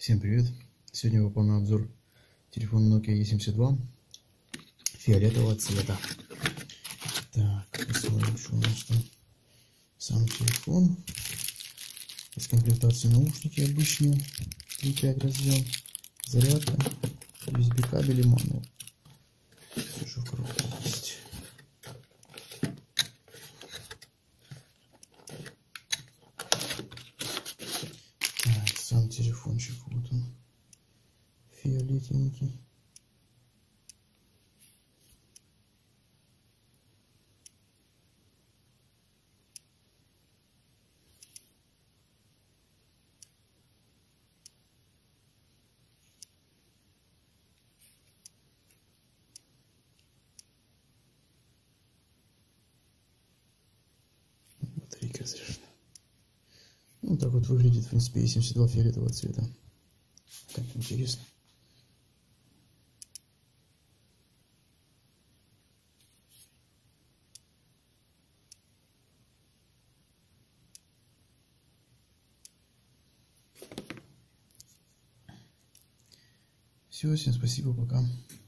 Всем привет! Сегодня я выполняю обзор телефона Nokia E72 фиолетового цвета. Так, посмотрим, что у нас там. Сам телефон. Из комплектации наушники обычные. 3.5 разъем. Зарядка. USB кабель и мануал. Все, что в коробке есть. Так, сам телефончик, вот он. Фиолетовенький. Батарейка заряжена. Вот так вот выглядит, в принципе, E72 фиолетового цвета. Как интересно. Все, всем спасибо, пока.